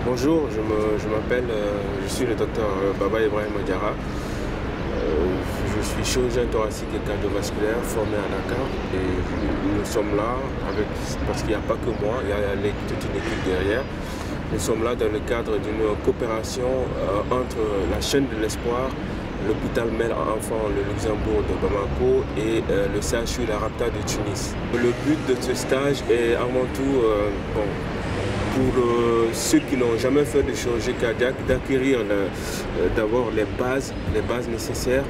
Bonjour, je suis le docteur Baba Ibrahim Diarra. Je suis chirurgien thoracique et cardiovasculaire formé à Dakar et nous sommes là parce qu'il n'y a pas que moi, il y a toute une équipe derrière. Nous sommes là dans le cadre d'une coopération entre la chaîne de l'espoir, l'hôpital Mère Enfant, le Luxembourg de Bamako et le CHU La Rapta de Tunis. Le but de ce stage est avant tout pour ceux qui n'ont jamais fait de chirurgie cardiaque, d'acquérir d'abord les bases nécessaires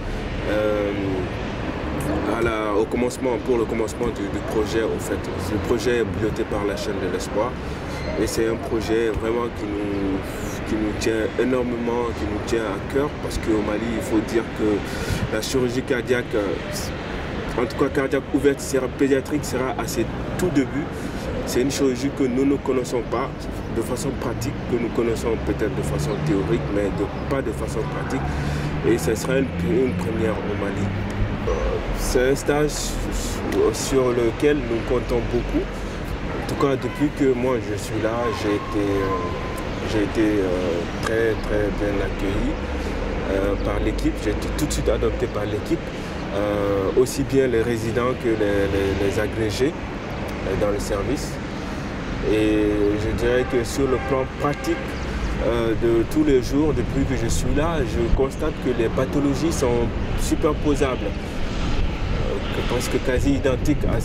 pour le commencement du projet. En fait, le projet est piloté par la chaîne de l'espoir et c'est un projet vraiment qui nous tient énormément, qui nous tient à cœur parce qu'au Mali, il faut dire que la chirurgie cardiaque, en tout cas cardiaque ouverte pédiatrique, sera à ses tout débuts. C'est une chirurgie que nous ne connaissons pas de façon pratique, que nous connaissons peut-être de façon théorique, mais pas de façon pratique. Et ce sera une première au Mali. C'est un stage sur lequel nous comptons beaucoup. En tout cas, depuis que moi je suis là, j'ai été très bien accueilli par l'équipe. J'ai été tout de suite adopté par l'équipe, aussi bien les résidents que les agrégés dans le service. Et je dirais que sur le plan pratique de tous les jours, depuis que je suis là, je constate que les pathologies sont superposables, presque quasi identiques à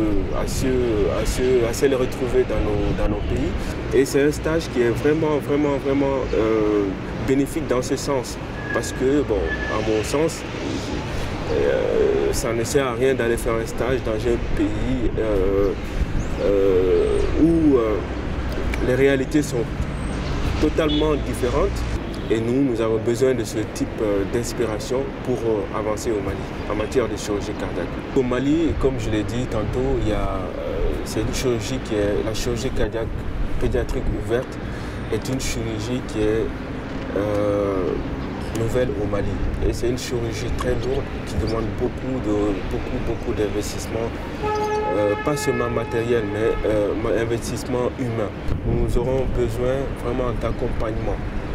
celles retrouvées dans nos pays. Et c'est un stage qui est vraiment bénéfique dans ce sens. Parce que, bon, à mon sens, ça ne sert à rien d'aller faire un stage dans un pays où les réalités sont totalement différentes et nous avons besoin de ce type d'inspiration pour avancer au Mali en matière de chirurgie cardiaque. Au Mali, comme je l'ai dit tantôt, c'est une chirurgie qui est la chirurgie cardiaque pédiatrique ouverte est une chirurgie qui est nouvelle au Mali. Et c'est une chirurgie très lourde qui demande beaucoup d'investissement, pas seulement matériel, mais investissement humain. Nous aurons besoin vraiment d'accompagnement.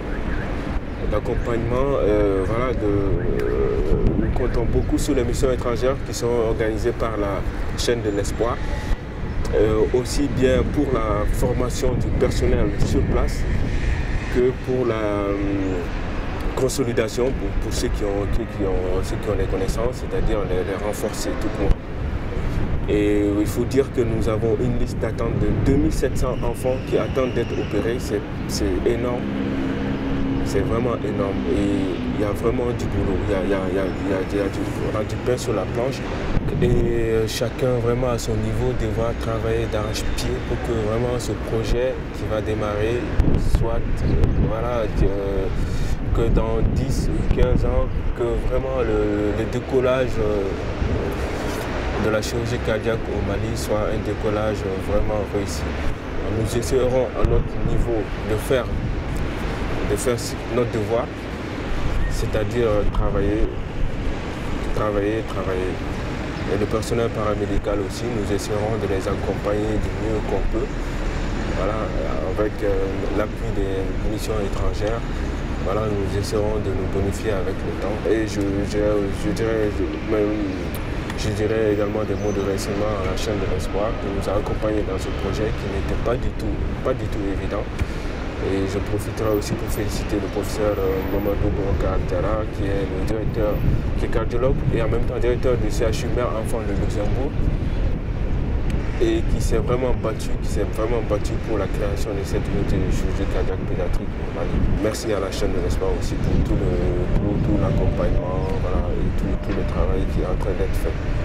Nous comptons beaucoup sur les missions étrangères qui sont organisées par la chaîne de l'espoir, aussi bien pour la formation du personnel sur place que pour la consolidation pour ceux qui ont les connaissances, c'est-à-dire les renforcer tout court. Et il faut dire que nous avons une liste d'attente de 2700 enfants qui attendent d'être opérés. C'est énorme, c'est vraiment énorme. Et il y a vraiment du boulot, on a du pain sur la planche. Et chacun vraiment à son niveau devra travailler d'arrache-pied pour que vraiment ce projet qui va démarrer soit que dans 10 ou 15 ans, que vraiment le décollage de la chirurgie cardiaque au Mali soit un décollage vraiment réussi. Nous essaierons à notre niveau de faire notre devoir, c'est-à-dire travailler. Et le personnel paramédical aussi, nous essaierons de les accompagner du mieux qu'on peut, voilà, avec l'appui des missions étrangères. Voilà, nous essaierons de nous bonifier avec le temps. Et je dirais également des mots de remerciement à la chaîne de l'espoir qui nous a accompagnés dans ce projet qui n'était pas du tout évident. Et je profiterai aussi pour féliciter le professeur Mamadou Boubacar Diarra qui est le directeur, qui est cardiologue et en même temps directeur du CHU Mère Enfant de Luxembourg et qui s'est vraiment battu pour la création de cette unité de chirurgie cardiaque pédiatrique au Mali. Merci à la chaîne de l'espoir aussi pour tout l'accompagnement, voilà, et tout le travail qui est en train d'être fait.